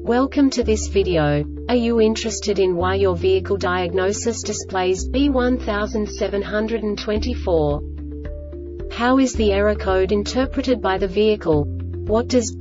Welcome to this video. Are you interested in why your vehicle diagnosis displays B1724? How is the error code interpreted by the vehicle? What does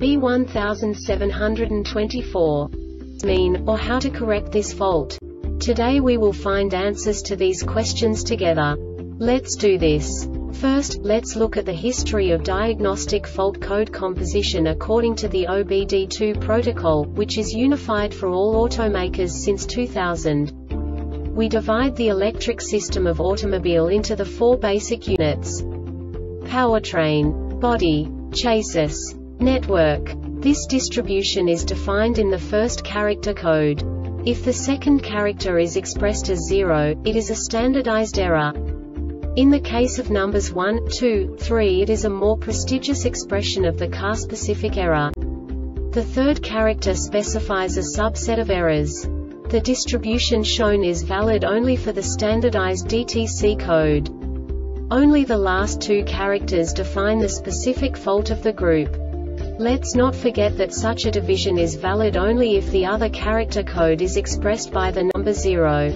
B1724 mean, or how to correct this fault? Today we will find answers to these questions together. Let's do this. First, let's look at the history of diagnostic fault code composition according to the OBD2 protocol, which is unified for all automakers since 2000. We divide the electric system of automobile into the four basic units: powertrain, body, chassis, network. This distribution is defined in the first character code. If the second character is expressed as 0, it is a standardized error. In the case of numbers 1, 2, 3, it is a more prestigious expression of the car-specific error. The third character specifies a subset of errors. The distribution shown is valid only for the standardized DTC code. Only the last two characters define the specific fault of the group. Let's not forget that such a division is valid only if the other character code is expressed by the number 0.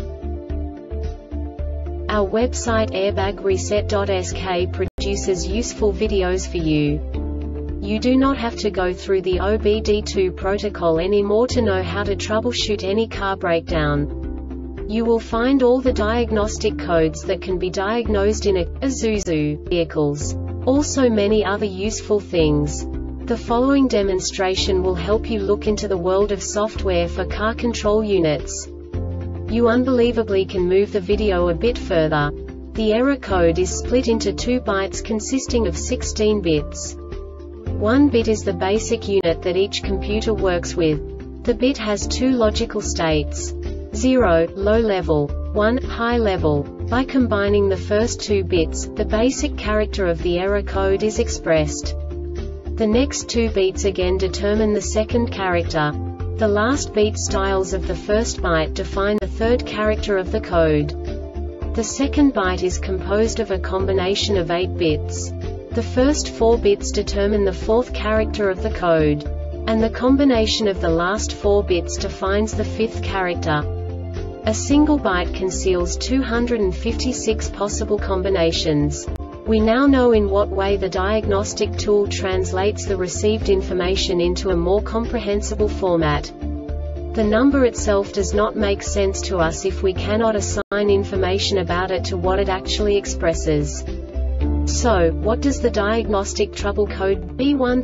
Our website airbagreset.sk produces useful videos for you. You do not have to go through the OBD2 protocol anymore to know how to troubleshoot any car breakdown. You will find all the diagnostic codes that can be diagnosed in Isuzu vehicles. Also many other useful things. The following demonstration will help you look into the world of software for car control units. You unbelievably can move the video a bit further. The error code is split into 2 bytes consisting of 16 bits. 1 bit is the basic unit that each computer works with. The bit has 2 logical states: 0, low level, 1, high level. By combining the first 2 bits, the basic character of the error code is expressed. The next 2 beats again determine the second character. The last beat styles of the first byte define the third character of the code. The second byte is composed of a combination of 8 bits. The first 4 bits determine the fourth character of the code. And the combination of the last 4 bits defines the fifth character. A single byte conceals 256 possible combinations. We now know in what way the diagnostic tool translates the received information into a more comprehensible format. The number itself does not make sense to us if we cannot assign information about it to what it actually expresses. So, what does the diagnostic trouble code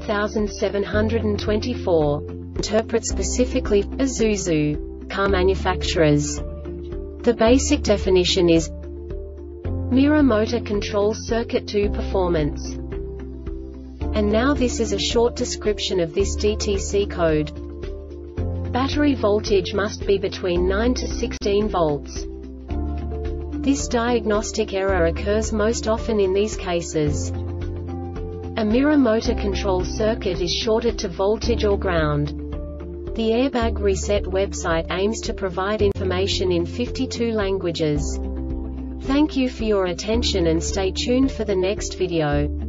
B1724 interpret specifically for Isuzu car manufacturers? The basic definition is mirror motor control circuit 2 performance. And now this is a short description of this DTC code. Battery voltage must be between 9 to 16 volts. This diagnostic error occurs most often in these cases. A mirror motor control circuit is shorted to voltage or ground. The Airbag Reset website aims to provide information in 52 languages. Thank you for your attention and stay tuned for the next video.